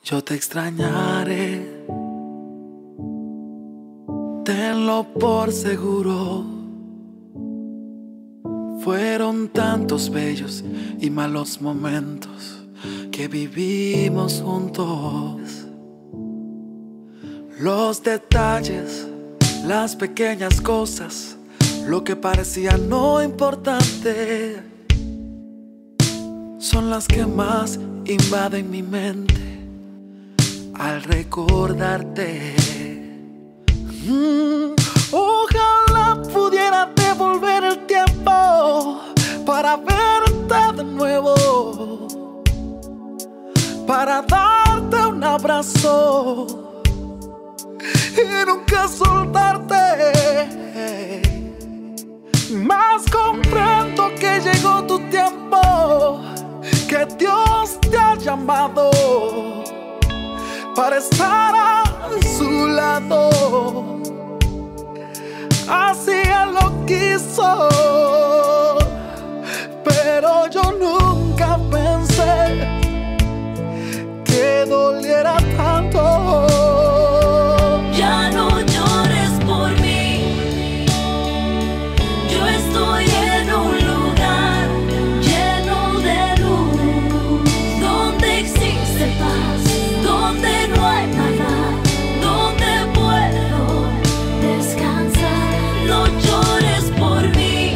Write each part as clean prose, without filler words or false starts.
Yo te extrañaré, tenlo por seguro. Fueron tantos bellos y malos momentos que vivimos juntos. Los detalles, las pequeñas cosas, lo que parecía no importante, son las que más invaden mi mente al recordarte. Ojalá pudiera devolver el tiempo para verte de nuevo, para darte un abrazo y nunca soltarte. Mas comprendo que llegó tu tiempo, que Dios te ha llamado para estar a su lado. Así Él lo quiso, pero yo nunca pensé que doliera tanto. Ya no llores por mí, yo estoy en un lugar lleno de luz, donde existe paz, donde no hay maldad, donde puedo descansar. No llores por mí,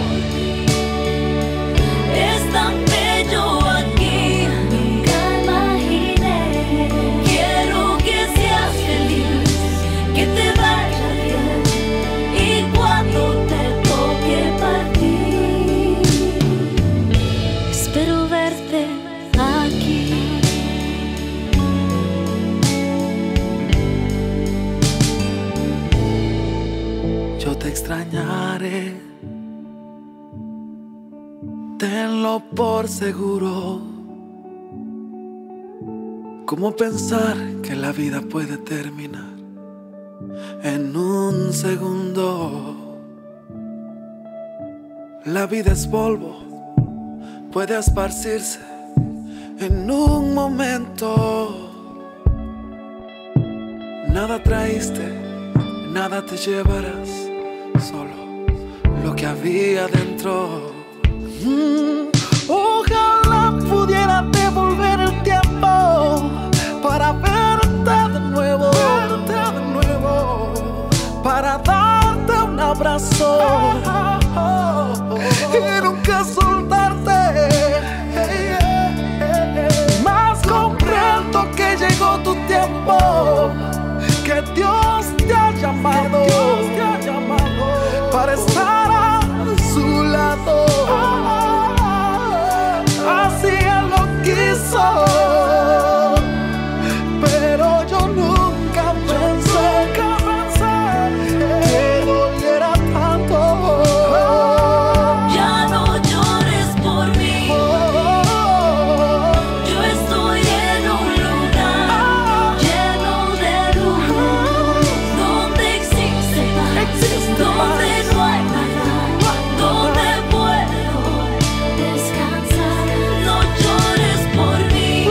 es tan bello aquí, nunca imaginé. Quiero que seas feliz, que te vaya bien, y cuando te toque partir, espero verte aquí. Yo te extrañaré, tenlo por seguro. ¿Cómo pensar que la vida puede terminar en un segundo? La vida es polvo, puede esparcirse en un momento. Nada traíste, nada te llevarás, solo lo que había dentro. Ojalá pudiera devolver el tiempo para verte de nuevo, para darte un abrazo y nunca soltarte. Mas comprendo que llegó tu tiempo, que Dios te ha llamado para estar a su lado. Así Él lo quiso, pero yo nunca pensé que doliera tanto. Ya no llores por mí, yo estoy en un lugar lleno de luz, donde existe paz, donde no hay maldad, donde puedo descansar. No llores por mí,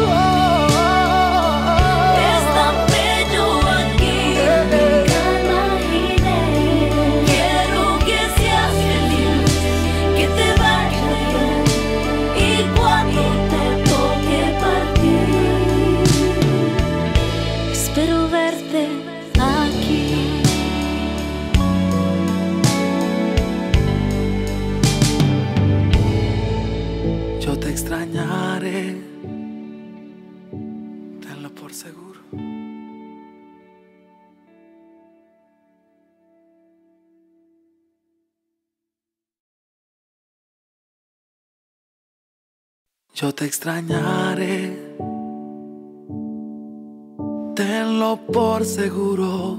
es tan bello aquí, nunca imaginé. Quiero que seas feliz, que te vaya bien, y cuando te toque partir, espero verte aquí. Yo te extrañaré, tenlo por seguro. Yo te extrañaré, tenlo por seguro.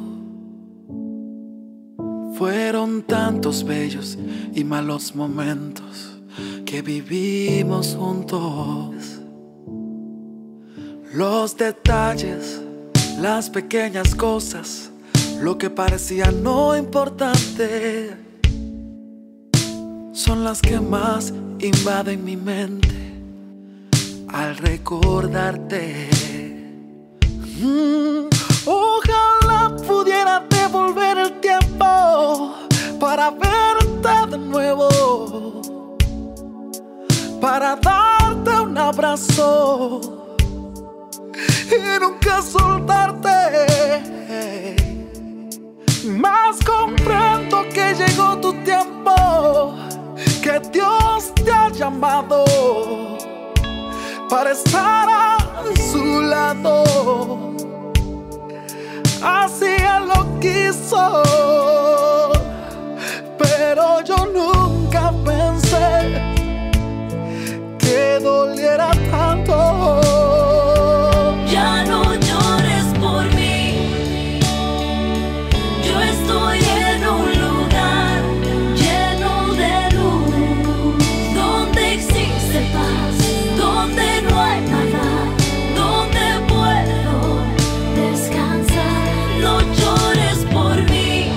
Fueron tantos bellos y malos momentos que vivimos juntos. Los detalles, las pequeñas cosas, lo que parecía no importante, son las que más invaden mi mente al recordarte. abrazo y nunca soltarte. Más comprendo que llegó tu tiempo, que Dios te ha llamado para estar a su lado. Así Él lo quiso, pero yo nunca pensé que doliera tanto. Ya no llores por mí, yo estoy en un lugar lleno de luz, donde existe paz, donde no hay nada, donde puedo descansar. No llores por mí,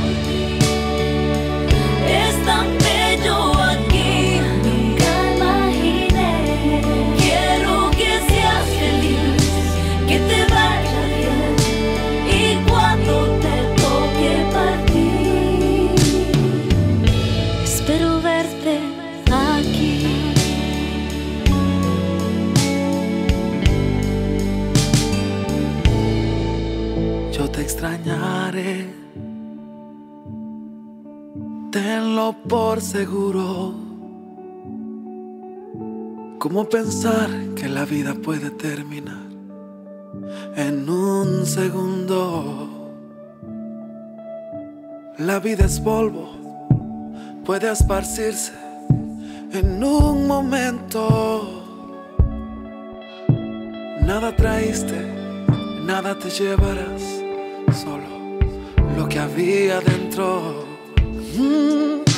es tan bello aquí, nunca imaginé. Quiero que seas feliz, que te vaya bien, y cuando te toque partir, espero verte aquí. Yo te extrañaré, tenlo por seguro. ¿Cómo pensar que la vida puede terminar en un segundo? La vida es polvo, puede esparcirse en un momento. Nada traíste, nada te llevarás, solo lo que había dentro.